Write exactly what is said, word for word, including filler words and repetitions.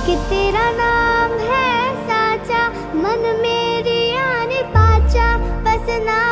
कि तेरा नाम है साचा, मन मेरी आने पाचा, बस ना